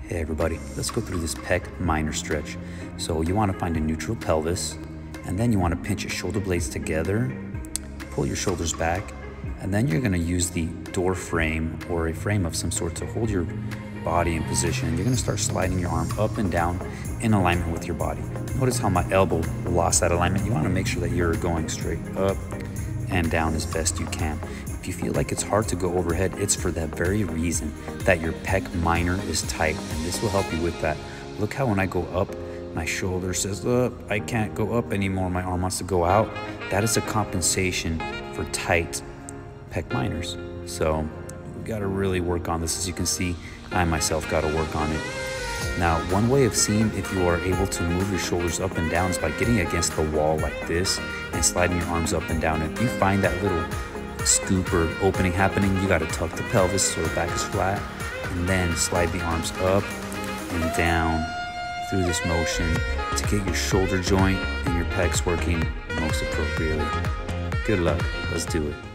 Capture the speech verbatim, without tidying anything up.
Hey everybody, let's go through this pec minor stretch. So you want to find a neutral pelvis, and then you want to pinch your shoulder blades together, pull your shoulders back, and then you're going to use the door frame or a frame of some sort to hold your body in position. You're going to start sliding your arm up and down in alignment with your body. Notice how my elbow lost that alignment. You want to make sure that you're going straight up and down as best you can. If you feel like it's hard to go overhead, it's for that very reason that your pec minor is tight, and this will help you with that. Look how when I go up, my shoulder says, up, I can't go up anymore, my arm wants to go out. That is a compensation for tight pec minors. So we gotta really work on this. As you can see, I myself gotta work on it. Now, one way of seeing if you are able to move your shoulders up and down is by getting against the wall like this and sliding your arms up and down. If you find that little scoop or opening happening, you got to tuck the pelvis so the back is flat, and then slide the arms up and down through this motion to get your shoulder joint and your pecs working most appropriately. Good luck. Let's do it.